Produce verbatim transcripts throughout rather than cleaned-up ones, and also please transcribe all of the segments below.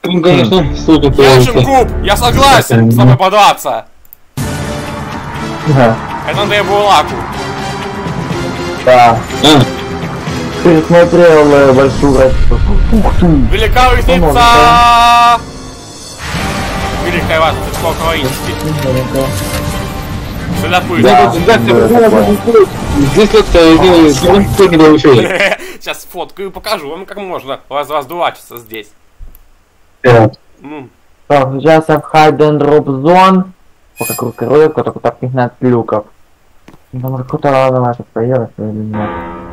Ну, конечно, сука, Яшин Куб, я согласен с тобой подраться. Да. Это Андрей Бурлаку. Да. А, Пересмотрел э, большую разницу. Ух ты! Велика разница! Великая разница, сколько воинств. Следопыт. Да. здесь вот не доучили. Сейчас фоткаю и покажу вам, как можно раз раздувачиться здесь. Ну. Так, сейчас я в Hide and Drop Zone. Пока крутой ролик, только так пятнадцать люков. Ну, может, кто-то ваша появится или нет?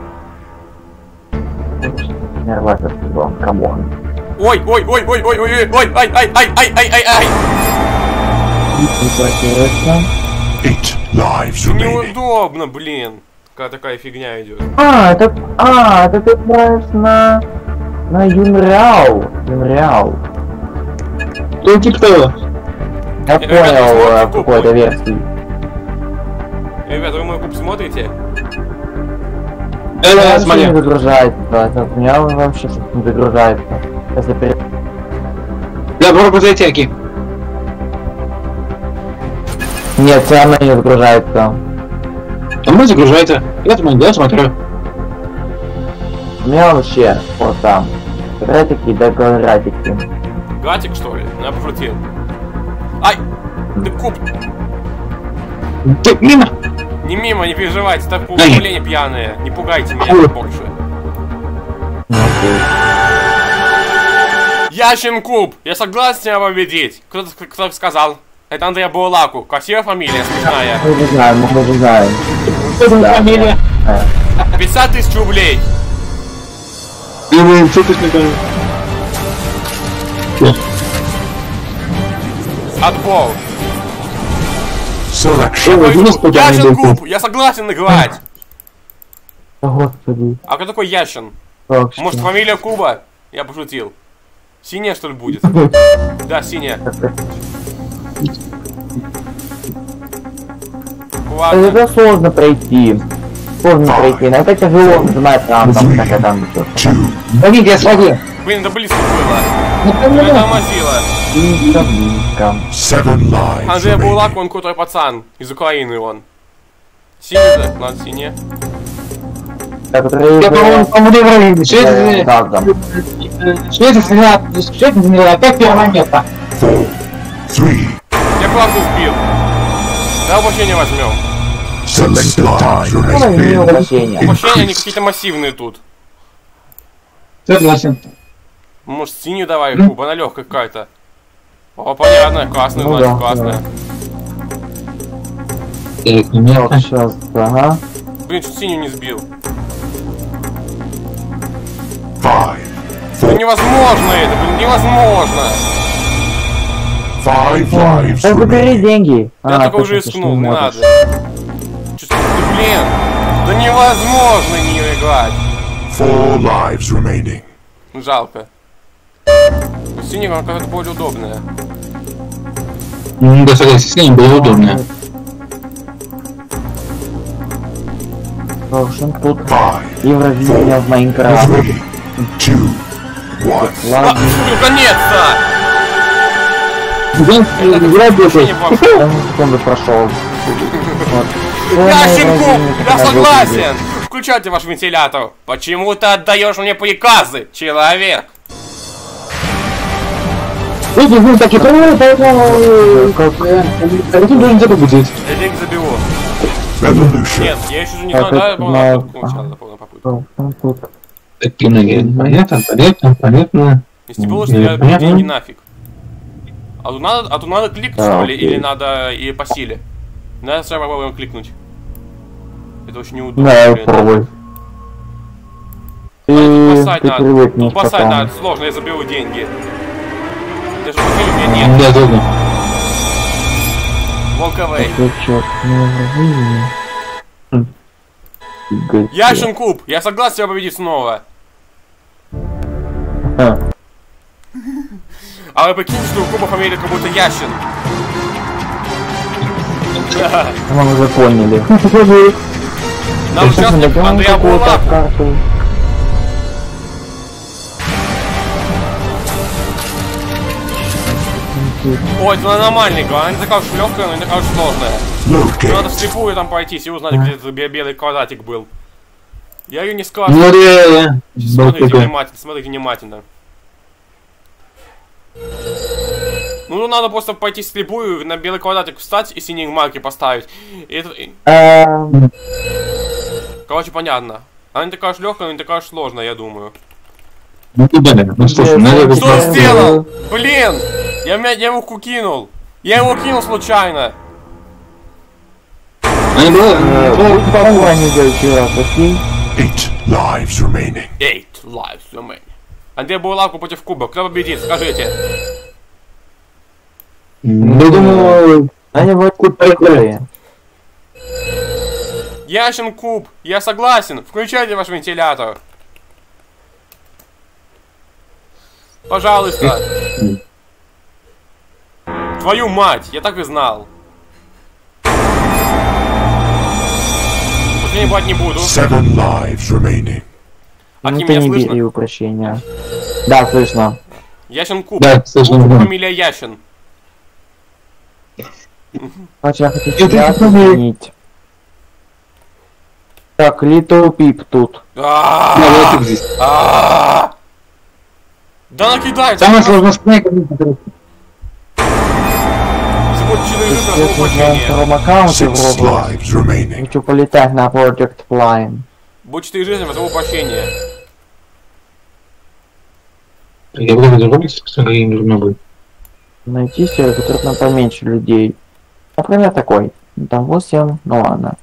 Не рваться с сезон, камон. Ой, ой, ой, ой, ой, ой, ой, ой, ай, ай, ай, ай, ай, ай, ай. Eight lives remaining. Неудобно, блин, когда такая фигня идет. А, это... А, это ты играешь на... На Юнреал. Юнреал. Ну, типа того. Я Ребята, понял, смотрите э, в куб какой-то мой. версии. Ребята, вы мой куб смотрите? Да, Я да, вообще смотри. не загружается, да, у меня он вообще что-то не загружается. Если перед... Да, попробуй зайти, Аки. Нет, все равно не загружается. А мы загружается. Я там, да, смотрю. У меня вообще вот там. Гратики, да, гратики. Гатик, что ли? Я пошутил. Ай! Ты куб! Ты мимо! Не мимо, не переживайте, это управление пьяные. Не пугайте меня больше. Яшин Куб! Я согласен тебя победить! Кто-то кто сказал? Это Андрей Бурлаку. Красивая фамилия, смешная. Мы не знаем, мы не знаем. Что за фамилия? пятьдесят тысяч рублей! Ну, что ты смекаешь? Отбор! Selection. Ой, господи, Яшин Андрей Куб! Я согласен играть! О, господи. А кто такой Яшин? Так, Может, что? фамилия Куба? Я пошутил. Синяя, что ли, будет? Да, синяя. Ладно. Это сложно пройти. Сложно пройти, но это тяжело нажимать там, там, так, там, Two. Погоди, я схватил. Блин, да близко было. Ну, Это понял. тормозило. близко, близко. Seven lives Андрей remaining. Бурлак, он крутой пацан. Из Украины он. Синий, да? Ладно, синяя. Так, которые... Я, по-моему, по-моему, говорил. Что это Да, да. за... Что это за... Что это за... Опять первое место. Four. Three. Я классный сбил. Да, вообще возьмем. Select lives Ой, не remaining. угощение. Вообще они какие-то массивные тут. Согласен. Может, синюю давай, Куба, она легкая какая-то. О, понятно, классная, Ну значит, да, классная. Так, Так, нет. сейчас, ага. Блин, чуть синюю не сбил. Five. Ну Four. невозможно это, блин, невозможно. Five lives Так, забери remaining. деньги. Я А, только уже точно, искнул, что не можешь. надо. Чё, блин, да невозможно в нее играть. Four lives remaining. Жалко. Синяя, она какая-то более удобная. Да, согласен, с ним было удобно. В общем, тут Five. Евровидение в Майнкрафт. Three. Two. One. А, Ладно, наконец-то! Игра Вообще не будет. помню. я на секунду прошел. Вот. Яшенку, я Когда согласен! Включайте ваш вентилятор. Почему ты отдаешь мне приказы, человек? Видите, вы такие правила, поэтому... Каким должен это будет? Я деньги заберу. Revolution. Нет, я еще не Так, знаю, да, я это помню, на- попытку сначала, да, помню, попытку. выиграл. Там тут. Такие ноги. Понятно, понятно, понятно. Если было, что я Понятно. деньги нафиг. А тут надо, а тут надо кликнуть, А, что ли, окей. или надо и по силе? Надо сразу попробуем кликнуть. Это очень неудобно. Да, блин. попробуй. А, тут Ты, бросать ты надо. привыкнешь Тут бросать потом. надо, сложно, я заберу деньги. Даже по силе у меня нет. Да, трудно. Волковей. Ты чё, ну, Евровидение. Хм. Фига Яшин Куб, я согласен тебя победить снова. А, А вы прикиньте, что у Куба фамилия как будто Яшин. мы уже поняли. Нам Сейчас сейчас наберем Андрея какую-то Бурлаку. карту. Ой, это нормальный, она не такая уж легкая, но не такая уж сложная. Load Надо gate. вслепую там пройтись и узнать, где этот бе- белый квадратик был. Я ее не скажу. Ну, реально. Смотрите внимательно, смотрите внимательно. Ну, ну, надо просто пойти вслепую, на белый квадратик встать и синие марки поставить. И это... и- Эм, Короче, понятно. Она не такая уж легкая, но не такая уж сложная, я думаю. Ну, да, ну, слушай, надо... Что сделал? Блин! Я, мя- я его ку- кинул. Я его кинул случайно. Они было... Будь спокойнее, девочки, окей? Eight lives remaining. Eight lives remaining. Андрей Бурлавку против Куба. Кто победит? Скажите. Ну, думаю... Они вот тут прикрыли. Яшин Куб. Я согласен. Включайте ваш вентилятор. Пожалуйста. Твою мать, я так и знал. Уже ебать не буду. Seven lives remaining. Аки, Ну, ты меня не слышно? бери упрощения. Да, слышно. Яшин Куб. Да, слышно. Куб, фамилия Яшин. Хотя я хочу Это тебя что отменить. Так, Little Pip тут. А-а-а! Да, вот тут здесь. А-а-а! Да накидай! Самое сложное снайпер. Если будет четыре жира, Я то тут на упрощение. втором аккаунте Six в Roblox. lives remaining. Хочу полетать на Project Flying. Будет четыре жизни, возьму упрощение. Я буду заработать, кстати, я не могу. Найти сервер, который там поменьше людей. Например, такой. Там восемь, ну ладно.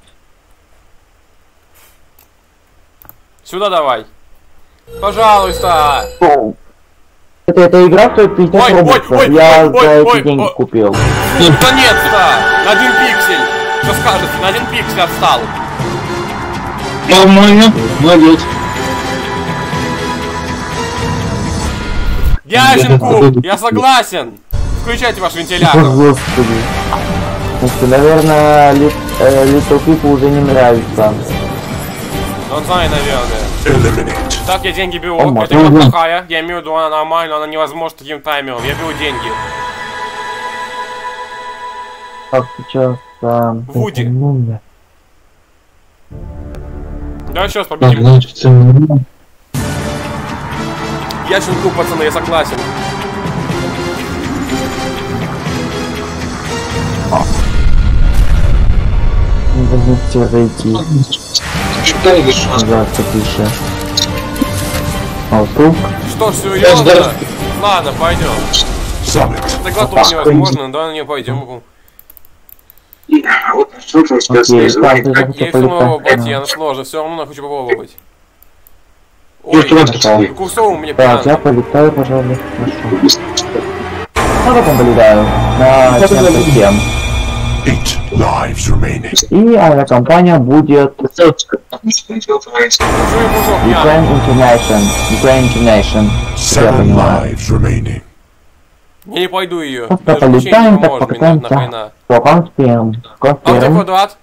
Сюда давай. Пожалуйста. Оу. Это, эта игра стоит пятьдесят Ой, ой, рубликов. ой, Я ой, за ой, эти ой, деньги ой. купил. Наконец-то! На один пиксель. Что скажете? На один пиксель отстал. Нормально, молодец. Яшин Куб, я согласен. Включайте ваш О, вентилятор. господи. Слушайте, наверное, Ли- э, Little People уже не нравится. Он знает, наверное. Eliminate. Так, я деньги беру. О, Это игра мгм. плохая. Я имею в виду, она нормальная, она невозможна таким таймером. Я беру деньги. Так, сейчас... А, Вуди. ну, Давай еще раз Так, победим. значит, ну, Яшин Куб, пацаны, я согласен. не забудьте зайти. читай, видишь, Пожалуйста, тише. А вдруг? Что, серьезно? даже- Ладно, пойдем. Summit. Так ладно, невозможно, да, не пойдем. Окей, каждый же Как, хочет я их самого полетать. пойти, она сложно, все равно хочу попробовать. Ну, Ой, что надо, кстати? курсовым мне Так, я пьян. полетаю, пожалуй. Хорошо. Ну, как он полетаю? На семь. Eight lives remaining. И авиакомпания будет Что я курсов пьян? Ukraine International. Ukraine International. Я Seven понимаю. lives remaining. Я не пойду ее. Просто Даже вообще не полетаем, так поможет мне покатаемся. нахрена. Сколько успеем? А где Успеем. квадрат?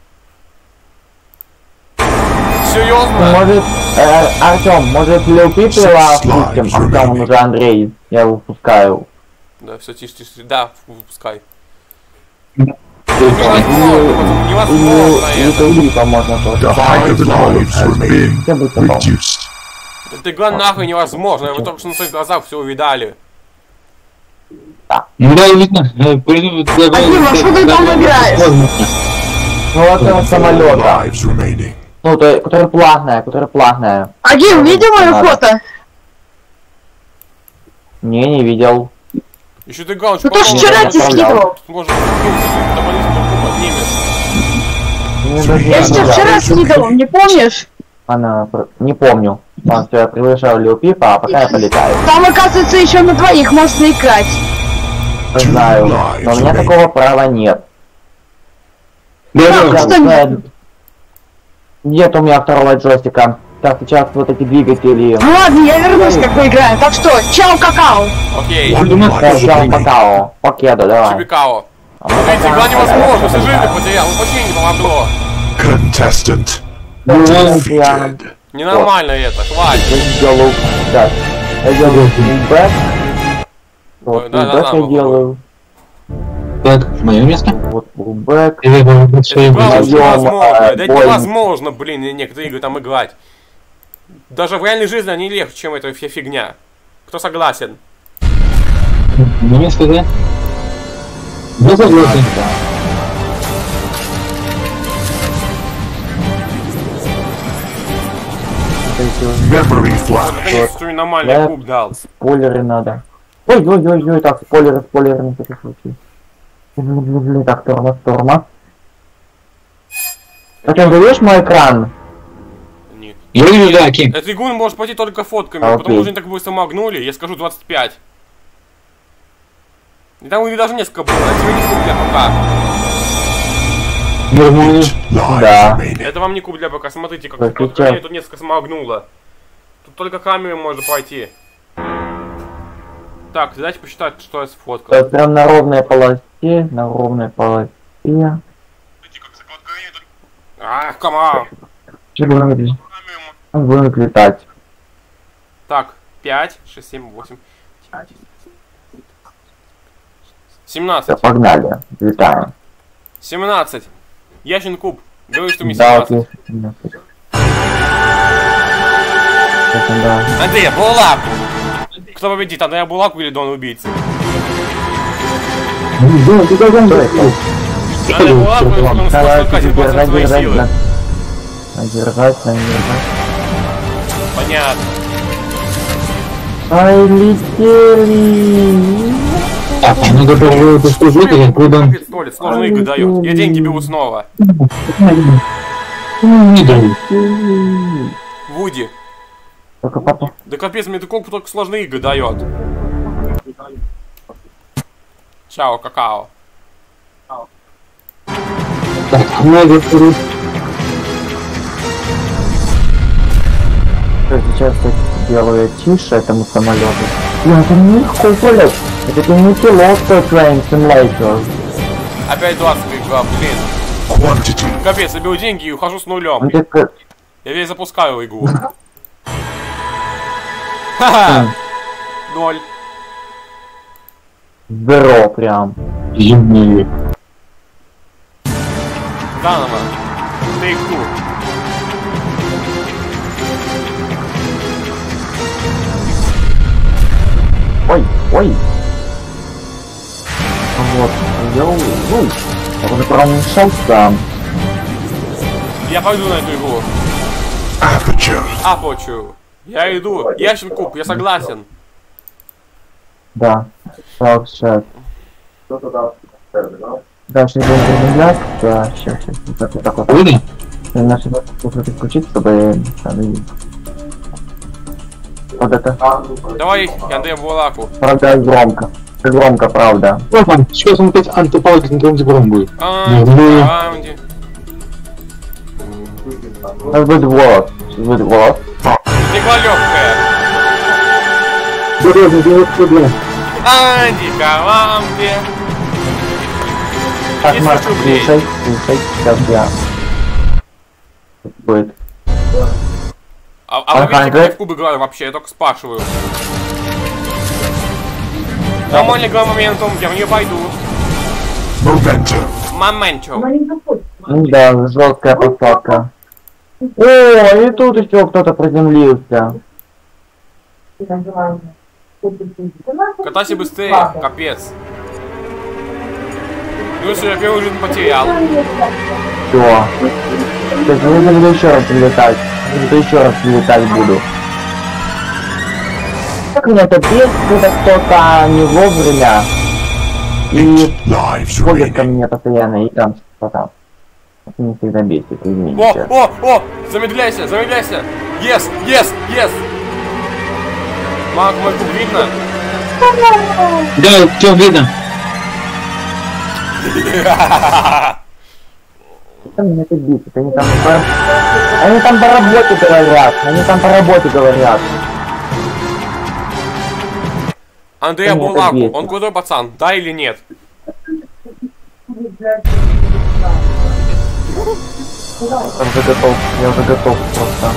Ну, Серьезно? может, э, Артем, может Лил Пипела впустим? Slides Артем, он remaining. уже Андрей. Я его выпускаю. Да, все, тише, тише. Да, выпускай. Или Невозможно это. Литл Пипа можно тоже. The hive lives Я remain бы сказал. reduced. Эта игра нахуй невозможно. Вы только что на своих глазах все увидали. Ну да, видно. Э, пойду, давай, Аким, а что ты там давай, играешь? возможно. Ну, это Four самолета. lives remaining. Ну, то, которая плавная, которая плавная. Аким, видел мое Надо. фото? Не, не видел. Еще ты гаунч Ну то ж вчера тебе скидывал. Может, поднимешь. Ну, даже Я не тебе знаю. вчера скидывал, не помнишь? Она... про- Не помню. Он тебя приглашал Лил Пипа, а пока я полетаю. Там, оказывается, еще на двоих можно играть. Не знаю. Но у меня такого права нет. Да, Ну, да, что Я- Нет у меня второго джойстика. Так, сейчас вот эти двигатели. Ну ладно, я вернусь, как мы играем. Так что, чао, какао. Окей. One думаю, life Сейчас remaining. покао. Покеда, давай. Чебикао. А мы Смотрите, пока- игра невозможна. Все пока- жизни потерял. Вообще не помогло. Contestant Ну, я- defeated. Ненормально это. Хватит. Я сделаю... Так. Я делаю бэк. Вот, Да, да, бэк да, я могу. делаю. Так, мое место. Вот фулбэк. Или вы будете свои Это выйти? невозможно, э, да бой. невозможно, блин, и некоторые игры там играть. Даже в реальной жизни они легче, чем эта вся фигня. Кто согласен? Мое место, да? Ну, согласен. Memory flash. Наконец, что нормальный Да. куб дал. Спойлеры надо. Ой, ой, ой, ой, так, спойлеры, спойлеры на всякий случай. Блин, блин, блин, так, тормоз, тормоз. Причем, ты видишь мой экран? Нет. Я вижу, да, Ким. Этот игру может пойти только фотками, А, потому окей. что они так быстро магнули, я скажу двадцать пять. И там у них даже несколько было, а тебе не куб для ПК. Нормально. Lives Да. remaining. Это вам не куб для ПК, смотрите, как Так, как сейчас. они тут несколько смагнуло. Тут только камерой можно пройти. Так, давайте посчитать, что я сфоткал. Это прям на ровной полосе, на ровной полосе. Ах, камон! Что будем летать? Он будет летать. Так, пять, шесть, семь, восемь, девять, Все, семнадцать. погнали, летаем. семнадцать. Ящин куб. Говорю, что мне Да, семнадцать. окей. семнадцать. Это да. Андрей, Булаку! Кто победит, Андрей Булаку или Дон Убийца? Ну, ты должен быть. Андрей Булаку, он с Давай, сто держать, своей держать, силы. держать. Держать, держать. Понятно. Ай, летели. Так, ну готовы послужить, или куда? Капец, Толик, сложные игры дает. Я деньги беру снова. Не даю. Вуди. Только папа. Да капец, мне такой только сложные игры дает. Чао, какао. Так, много вперед. Сейчас я делаю тише этому самолету. Блин, это нелегко управлять. Это не пилот Train Simulator. Опять двадцать игра, блин. Quantity. Капец, я беру деньги и ухожу с нулем. Он так... Я весь запускаю игру. Ха-ха! Ноль. Здорово прям. Юбилей. Заново. Take two. Ой, ой. Вот, йоу, ой. Я уже промешался. Я пойду на эту игру. Aperture. А, почу. Я иду. Ящин куб, я согласен. Да. Так, сейчас. Дальше будем замедлять. Да, сейчас, сейчас. Вот так вот. Так вот. Видно? Наши нужно включить, чтобы... Вот это. Давай, Андрей Булаку. Правда, громко. Громко, правда. Вот он, сейчас он опять антипалок на гром будет. А, Ну, раунде. Сейчас будет вот. Сейчас будет вот. Игра легкая. Серьезно, ты вот куда? Анди, команде. Так, десять Марк, рублей. слушай, слушай, сейчас я... Будет. А, а вы Ага, видите, как да. я в куб играю вообще? Я только спрашиваю. Нормальный игра моментом, я в нее пойду. Momentum. Моментум. Ну да, жесткая посадка. О, и тут еще кто-то приземлился. Катайся быстрее, капец. Ну что, я первую жизнь потерял. Все. Сейчас я буду еще раз прилетать. Буду еще раз прилетать буду. Как меня это бесит, когда кто-то не вовремя. И Lives ходит ко remaining. мне постоянно и там что-то там. Это не всегда бесит, О, извините. о, о! Замедляйся, замедляйся! Yes, yes, yes! Мак, мой куб видно? Да, все видно. Это меня это бесит. Они там по... Они там по работе говорят. Они там по работе говорят. Андрея Меня это Булаку, бесит. он крутой пацан, да или нет? Я уже готов. Я уже готов просто.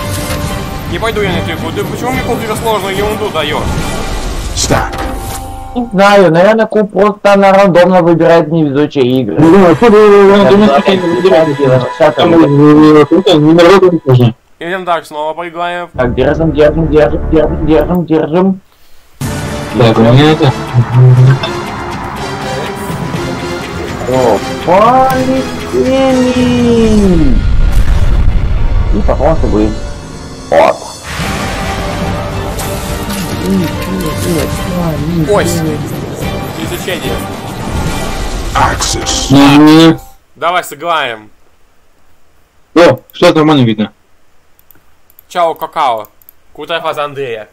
Не пойду я на эту игру. Ты почему мне куб сложную ерунду даешь? Stack. Не знаю, наверное, Куб просто на рандомно выбирает невезучие игры. Ну, а что вы рандомно Я не выбираете? Сейчас Там я- круто, не народу тоже. Идем дальше, снова поиграем. Так, держим, держим, держим, держим, держим, держим. Так, у меня это... О, полетели! И попал с тобой. Вот. Ось. Изучение. Axis. Не-не-не. Давай сыграем. О, что нормально видно. Чао, какао. Крутая фаза Андрея.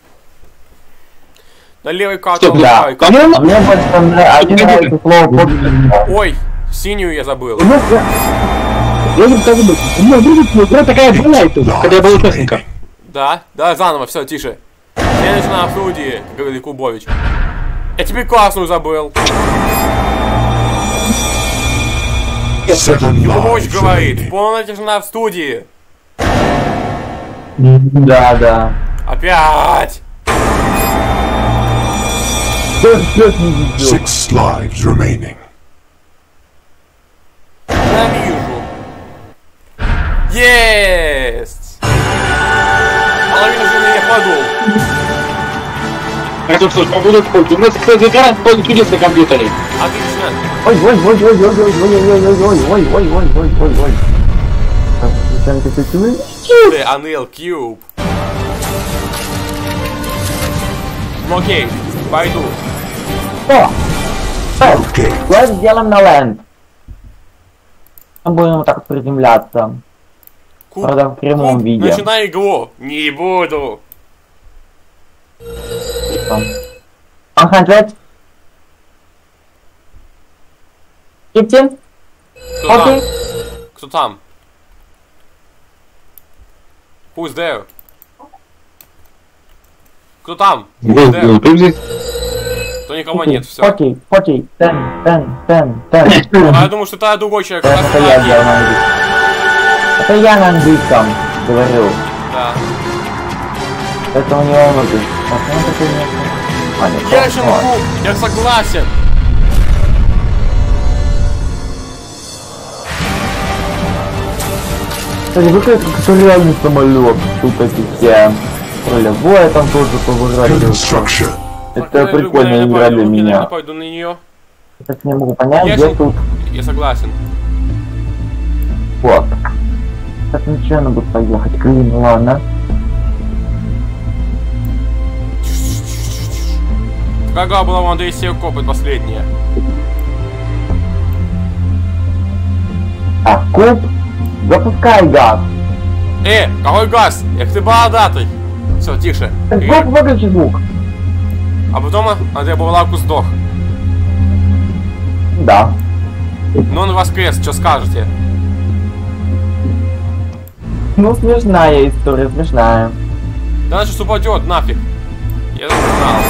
На левой карте, Стоп, на да. правой А По-моему, мне больше нравится, а мне нравится слово «подпись». Ой, синюю я забыл. ну, я... Я не скажу, у меня будет игра такая была тут, когда я был участником. Да? Да, заново, все, тише. Я начинаю в студии, как говорит Кубович. Я тебе классную забыл. Seven Кубович lives говорит, remaining. полная тишина в студии. Да, да. Опять. Six lives remaining. Ненавижу. Есть. Половину жены я подул. Это что, побуду хоть. У нас, кстати, игра под чудесный компьютере. Отлично. Ой, ой, ой, ой, ой, ой, ой, ой, ой, ой, ой, ой, ой, ой, ой, ой, ой. Так, включаем какой-то. Ты, Unreal Cube. Ну окей, пойду. О! Okay. Давай сделаем на ленд. Мы будем вот так приземляться. Куб, Правда, в прямом Куб, виде. начинай игру. Не буду. Анхандред. Фифтин. Кто там? Окей. Кто там? Who's there? Кто там? Who's Вот, there? ты здесь. То никого нет, все. Окей, окей. Тен, тен, тен, тен. А я думаю, что это другой человек. Это Просто я один. сделал на английском. Это я на английском говорю. Да. Это у него внутри. А почему такой нет? А, нет, Яшин вот. Куб, я согласен. Кстати, выглядит как это реальный самолет. Тут эти все рулевое там тоже поворачивается. Construction. Это прикольная игра для Я не меня. пойду на нее. Я так не могу понять, Я где же- тут Я согласен. вот. Так ничего, надо будет поехать. Блин, ладно. Какая была у Андрея Серкоп, это последняя. А, куб, запускай газ. Э, какой газ? Эх ты бородатый. Все, тише. Звук, выключи звук. А потом Андрей Бавлаку сдох. Да. Но он воскрес, что скажете? Ну, смешная история, смешная. Да она сейчас упадет, нафиг. Я это знал.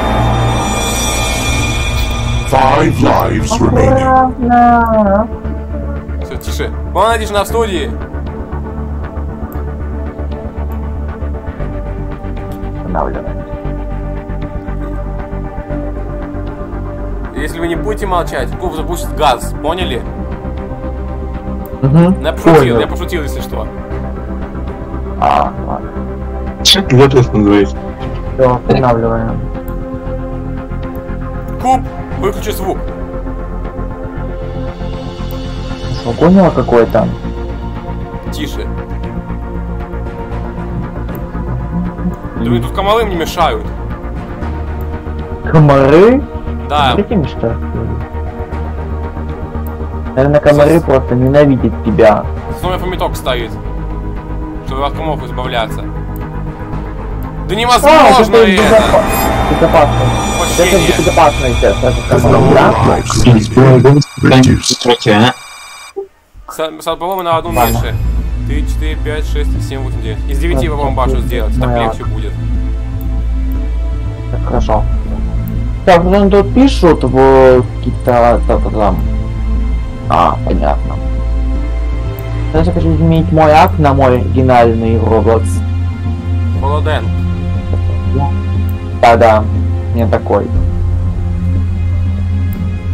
Five lives remaining. Аккуратно. Все, тише. Полная тишина в студии. Останавливаем. Если вы не будете молчать, Куб запустит газ, поняли? Угу. Я пошутил, я пошутил, если что. А, ладно. Вопрос называется. Все, останавливаем. Куб, выключи звук. Что, поняла какой-то? Тише. Да мне тут комары мне мешают. Комары? Да, Прикинь, что? Наверное, комары просто ненавидят тебя. снова пометок стоит. Чтобы от комаров избавляться. Да невозможно это это! безопа- безопасно. Это Почтение. безопасно сейчас. Это No комары, да? lives remaining. Reduced. С- с- По-моему, на одну меньше. три, четыре, пять, шесть, семь, восемь, девять. Из девяти попробуем башню сделать, так легче будет. Так, хорошо. Так, ну тут пишут в какие-то там. А, понятно. Сейчас я хочу изменить мой акт на мой оригинальный Roblox. Холоден. Да-да, не такой.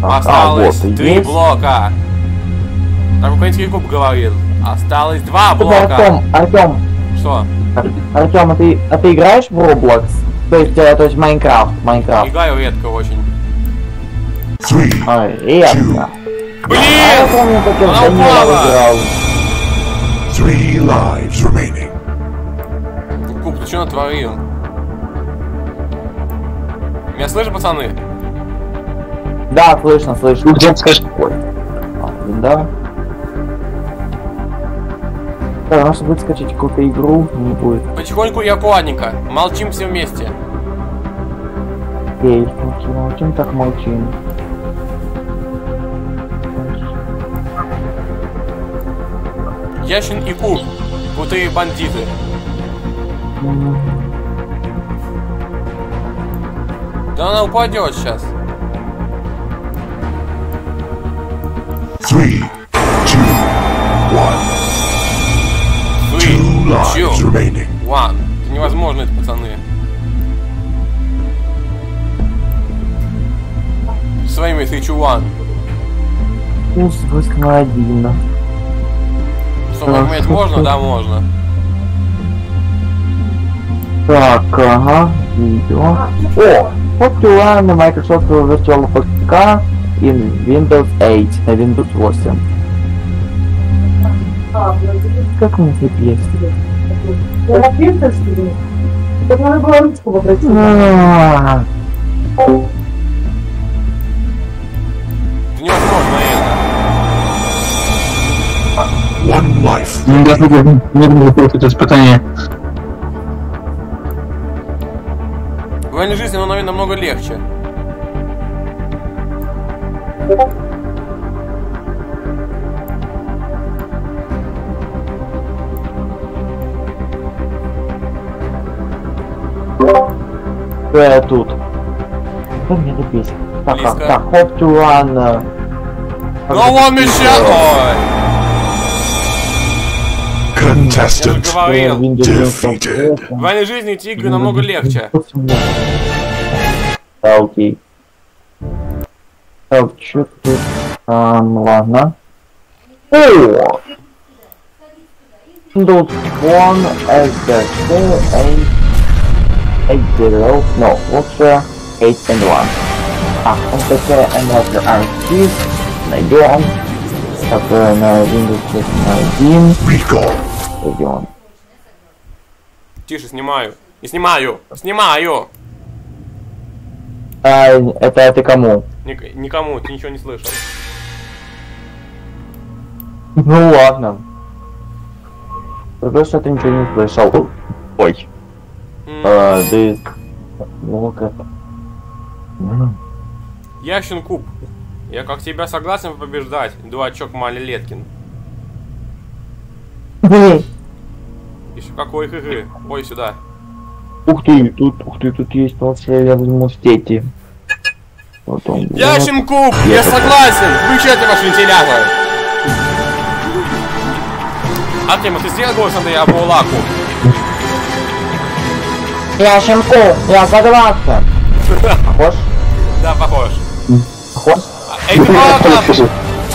Осталось вот и три есть. блока. Так украинский куб говорил. Осталось два Слушай, блока. Артем, Артем, Что? Артем, а ты, а ты играешь в Roblox? То есть, э, то есть Майнкрафт, Майнкрафт. Играю редко очень. Three, Ой, редко. А Блин! я помню, как я в Она Данила упала! играл. three lives remaining. Куб, ты что натворил? Меня слышишь, пацаны? Да, слышно, слышно. Где ты скажешь? Ой. А, блин, да. Да, нужно будет скачать какую-то игру, не будет. Потихоньку и аккуратненько. Молчим все вместе. Эй, молчим, молчим, так молчим. Ящин и Куб. Крутые бандиты. М, Да она упадет сейчас. Three, two, one. Three, Two lives two, remaining. one. Это невозможно, это, пацаны. Своими three, two, one. Плюс восемь один. Что, поменять можно? Да, можно. Так, ага, видео. О, Fortune на Microsoft Virtual эф кей и Windows восемь на Windows восемь. Как он это есть? Так надо было ручку попросить. А, Это невозможно, это. One life. Не должно было, не было просто испытание. В реальной жизни оно, наверное, намного легче. Что я тут? Что мне это песня? Так, Близко. так, так, Hope to Run. э, Но он мешает! Ой! Я же Contestant говорил. defeated. В реальной жизни эти игры намного легче. Да, окей. Так, чё тут? А, ну ладно. О! Тут one эс ди си eight eight zero, no, лучше eight and one. А, эс ди си Emulator архив. Найдем. Так, э, на Windows один. Recall. Идем. Тише, снимаю. Не снимаю! Снимаю! А, это ты кому? Ник- никому, ты ничего не слышал. Ну ладно. Только что ты ничего не слышал. Ой. М, А, ты... Ну-ка. М. Ящин Куб. Я как тебя согласен побеждать, дурачок малолеткин. Еще какой игры. Ой, сюда. Ух ты, тут, ух ты, тут есть толще, я возьму в сети. Потом... Ящин Куб! Я Я согласен! Включайте ваш вентилятор! Артем, а ты сделал голос Андрея Абулаку? Я Шимку, я согласен. Похож? Да, похож. Похож? Эй, ты молоко!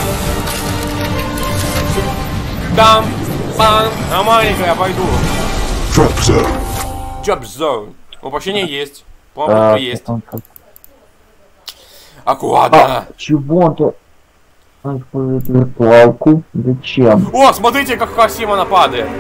Там, пам, а маленькая, я пойду. Drop zone. Job Zone. Воплощение есть. По-моему, Так, это есть. там как- Аккуратно. А, чего он-то? Использует виртуалку? Зачем? О, смотрите, как красиво она падает.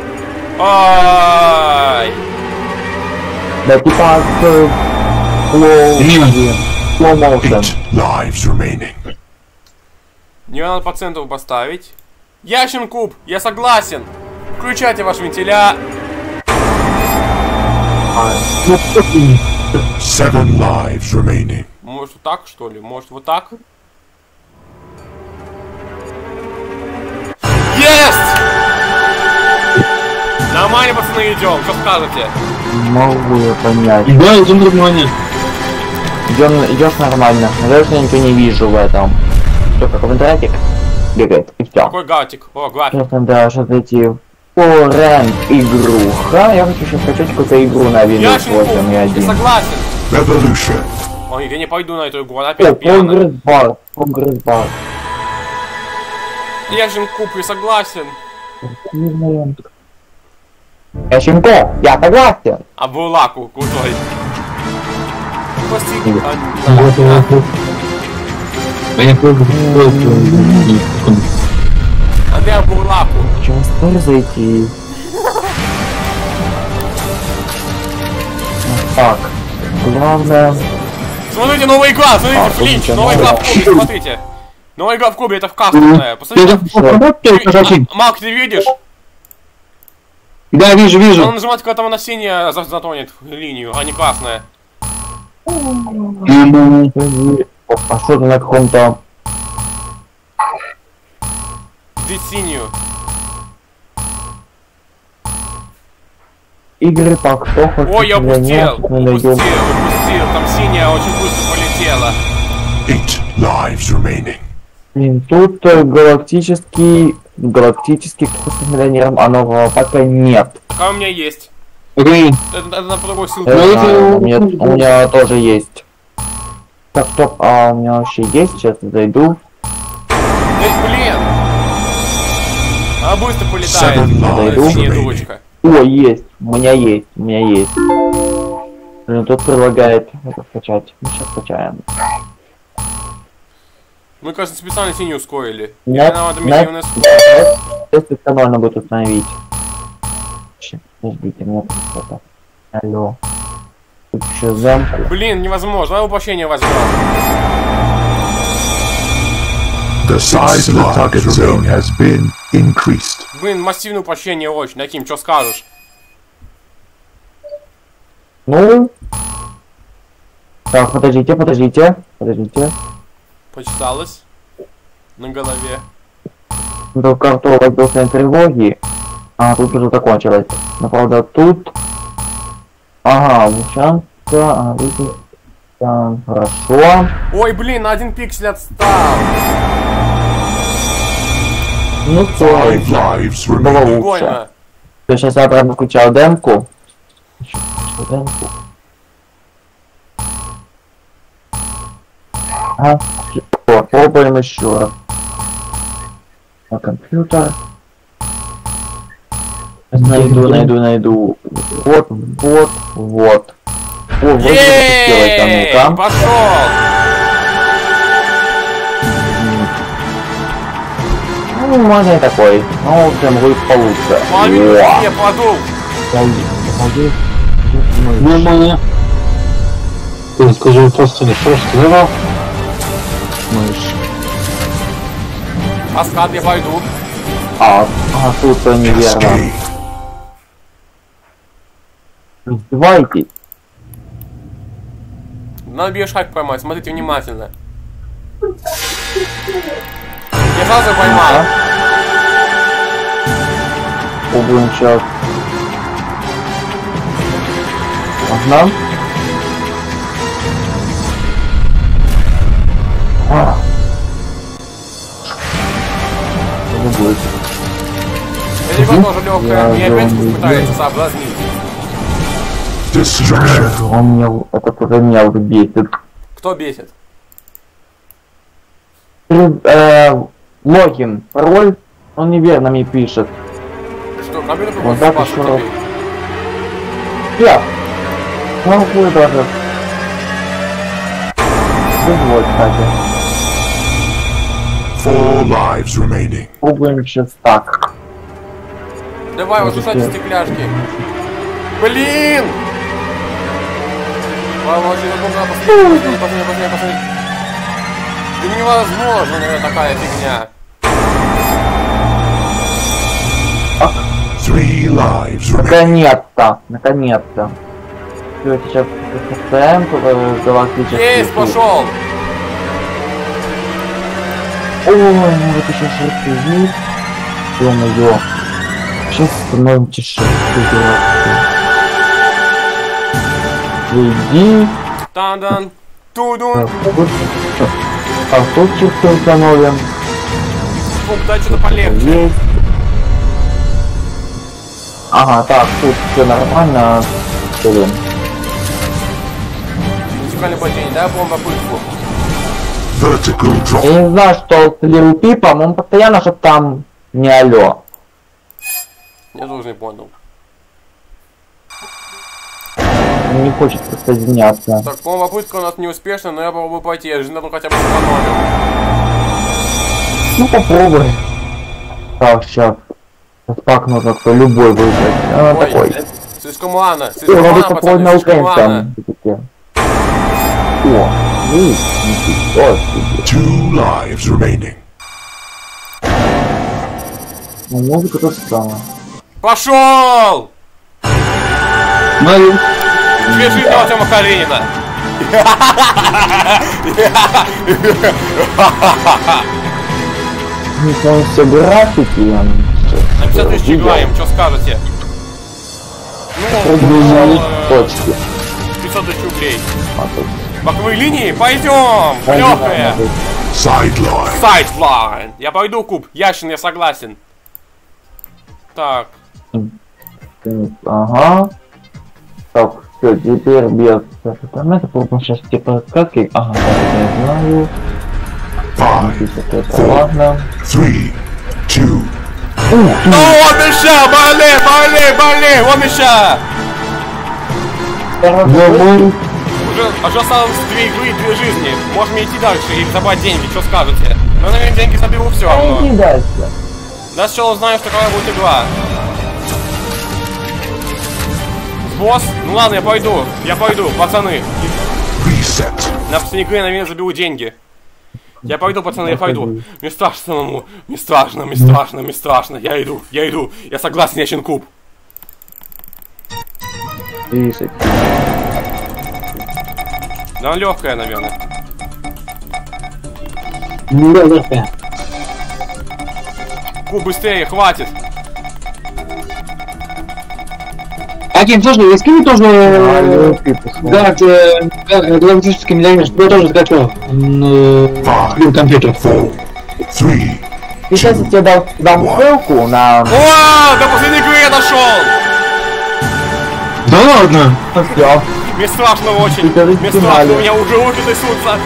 Ай! Да типа с... Slow... Блин. Slow motion. Eight lives remaining. Не надо по центру поставить. Ящин Куб, я согласен. Включайте ваш вентиля. А, ну что ты? Seven lives remaining. Может вот так, что ли? Может вот так? Есть! Нормально, пацаны, идем. Что скажете? Могу я понять. Да, идем нормально. Идем, идешь нормально. Наверное, я ничего не вижу в этом. Что, как квадратик бегает, и все. Какой гатик? О, график. Сейчас надо что-то зайти в Forend игруха. Я хочу сейчас скачать какую-то игру на Windows Ящин Куб, восемь и я один. согласен. Revolution. Ой, я не пойду на эту игру, она О, опять пьяная. прогресс-бар, прогресс-бар. Я же им куплю, согласен. Я Щенко, я согласен. А Булаку крутой. Прости. а, Вот, да. вот, вот. А я просто А где Булаку? Чего стали зайти? Так, главное... Смотрите, новая игра, смотрите, А, Флинч, слушайте, новая ну, игра в клубе, смотрите. Новая игра в клубе, это в кастомная. Посмотрите. Хорошо. Мак, ты видишь? Да, вижу, Он вижу. нажимает, когда там она синяя за- затонет линию, а не красная. А что ты на каком-то... Здесь синюю. Игры по кто хочет Ой, я упустил, нет, мы упустил, найдем. упустил. Там синяя очень быстро полетела. Eight lives remaining. Блин, тут э, галактический... Галактический миллионер, а нового пока нет. А у меня есть. Окей. Это, это на другой ссылке. Я Ну, знаю, это- у меня, у меня тоже есть. Так, стоп, а у меня вообще есть? Сейчас зайду. Эй, блин! Она быстро полетает. Seven Э, lives Синяя remaining. дурочка. О, есть, у меня есть, у меня есть. Блин, тут предлагает это скачать. Мы сейчас скачаем. Мы, кажется, специально синюю ускорили. Нет, Или надо нет. медленный ск- Если канально будет установить. Ща, подождите, мне тут это. Алло. Тут еще замку. Блин, невозможно. Давай упрощение возьмем. The size of the target zone has been increased. Блин, массивное упрощение очень. Наким, что скажешь? Ну. Так, подождите, подождите, подождите. Почесалось. На голове. До карту воздушной тревоги. А, тут уже закончилось. Но правда тут... Ага, Лучанка, а, видите, там, хорошо. Ой, блин, на один пиксель отстал. Ну то, Five lives было remaining. лучше. Прикольно. То сейчас я прям включал демку. Ещё включил демку. Ага, попробуем еще раз. На компьютер. Найду, найду, найду. Вот, вот, вот. О, вроде запустилось, а Еее! ну-ка. Пошел! Ну, можно и такой. Ну, прям будет получше. Половину О, мне подул. обалдеть, обалдеть. Нормально. Ты скажи просто не что сказал. Мышь. Каскад я пойду. А, а тут то неверно. Cascade. Издевайтесь. Надо бешхак поймать, смотрите внимательно. Я сразу поймал. Пробуем сейчас. Ага. А. Не будет. Это ребята тоже легкая. Я Мне опять думаю, пытается соблазнить. Destruction. Он меня, этот уже меня уже бесит. Кто бесит? Э, логин, пароль, он неверно мне пишет. Что, компьютер Вот какой-то так спрашивает еще тебе? Я. Могу даже. Вот, кстати. Four lives remaining. Пробуем сейчас так. Давай, Вот возвращайте это. стекляшки. Блин! Помочь, я думаю, надо посмотреть, посмотреть, посмотреть, посмотреть, посмотреть. Да невозможно, наверное, такая фигня. Three lives remaining. Наконец-то, наконец-то. Все, сейчас поставим э, галактический. Есть, круг. пошел! Ой, ну вот еще шерсты есть. Ё-моё. Сейчас становим тише. Иди. Тан-дан, тудун. Так, тут. А тут чисто установим. Фук, дай что-то полегче. Есть. Ага, так, тут все нормально. Блин. вертикальное падение, да, помню попытку. Vertical Я drop. не знаю, что с Лил Пипом, он постоянно что там не алё. Я тоже не понял. Не хочет присоединяться. Так, по-моему, попытка у нас неуспешная, но я попробую пойти, я же надо хотя бы сэкономил. Ну попробуй. Так, сейчас. Спакну как-то любой выбрать. А, Ой, такой. слишком рано, О, слишком надо рано, попробовать пацаны, на слишком рано. украинском. О, ну, ничего себе. Two lives remaining. Ну, музыка то самое. Пошел! Мою. Две жизни у Артема Каренина. Не помню, все графики. На пятьдесят тысяч играем, что скажете? Ну, Продвижение э, точки. пятьсот тысяч рублей. А тут Боковые линии, пойдем! Легкая! Sideline. Сайдлайн! Я пойду, Куб, Яшин, я согласен. Так, Ага. Так, все, теперь без интернета, потом сейчас типа сказки. Ага, так, я знаю. Five, Это ладно. three, two. ну он еще! Боле, боле, боле! Он еще! Ну, Уже, уже осталось две игры и две жизни. Можем идти дальше и забрать деньги, что скажете? Но, наверное, деньги заберу все равно. иди дальше. Да сначала узнаем, что какая будет игра. Босс? Ну ладно, я пойду. Я пойду, пацаны. Reset. На последней игре, наверное, заберу деньги. Я пойду, пацаны, я пойду. Мне страшно самому. Мне страшно, мне страшно, мне страшно. Я иду, я иду. Я согласен, Ящин Куб. Десять. Да, она легкая, наверное. Ну, да, да. Куб, быстрее, хватит. Аким, слушай, я скину тоже... Да, галактический миллионер, чтобы я тоже скачал. Ну, компьютер. Four, three. Сейчас я тебе дам, дам ссылку на... О, до последней игры я дошел. Да ладно? Всё. Мне страшно очень. Это Мне растянули. страшно, у меня уже руки трясутся.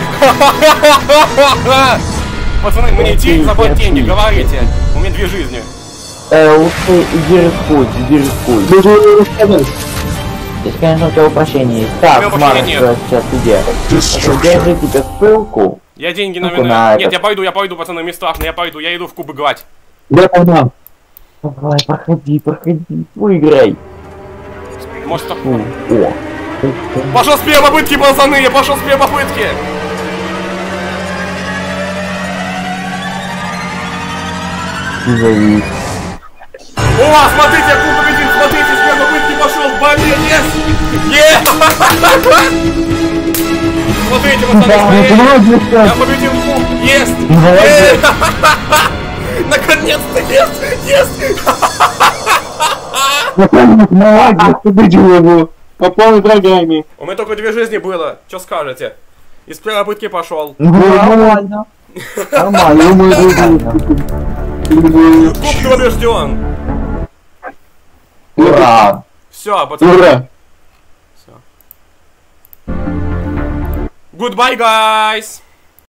Пацаны, мне идти забрать деньги, говорите. У меня две жизни. Э, лучше иди рискуй, иди рискуй. Нужно сказать. Здесь, конечно, у тебя упрощение есть. У Так, меня Марк, упрощения нет. сейчас иди. Destruction. Держи тебе ссылку. Я деньги, Ну-ка, наверное... на Нет, это. я пойду, я пойду, пацаны, мне страшно, я пойду, я иду в куб играть. Я погнал. Давай, проходи, проходи, выиграй. Может, так... Фу, о. Пошел с первой попытки, пацаны, я пошел с первой попытки. Завис. О, смотрите, я куб победил, смотрите, с первой попытки пошел, блин, yes! Yes! Смотрите, пацаны, смотрите. Я победил куб, есть! Молодец. Наконец-то, есть! Есть! Молодец, победил его. По полной программе. У меня только две жизни было, что скажете? Из первой попытки пошел. Ну, нормально. Нормально, нормально. Куб побежден. Ура. Все, пацаны. Ура. Goodbye, guys!